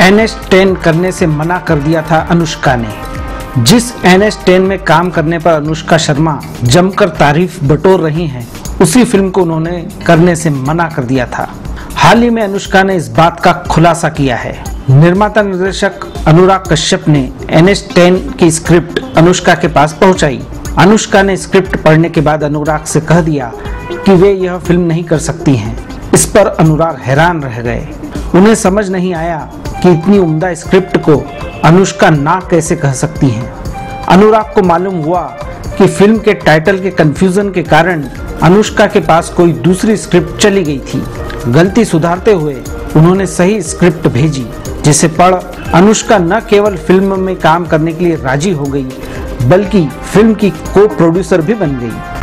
NH10 करने से मना कर दिया था अनुष्का ने। जिस NH10 में काम करने पर अनुष्का शर्मा जमकर तारीफ बटोर रही हैं, उसी फिल्म को उन्होंने करने से मना कर दिया था। हाल ही में अनुष्का ने इस बात का खुलासा किया है। निर्माता निर्देशक अनुराग कश्यप ने NH10 की स्क्रिप्ट अनुष्का के पास पहुंचाई। अनुष्का ने स्क्रिप्ट पढ़ने के बाद अनुराग से कह दिया कि वे यह फिल्म नहीं कर सकती हैं। इस पर अनुराग हैरान रह गए। उन्हें समझ नहीं आया कि इतनी उम्दा स्क्रिप्ट को अनुष्का ना कैसे कह सकती हैं। अनुराग को मालूम हुआ कि फिल्म के टाइटल के कंफ्यूजन के कारण अनुष्का के पास कोई दूसरी स्क्रिप्ट चली गई थी। गलती सुधारते हुए उन्होंने सही स्क्रिप्ट भेजी, जिसे पढ़ अनुष्का न केवल फिल्म में काम करने के लिए राजी हो गई, बल्कि फिल्म की को प्रोड्यूसर भी बन गई।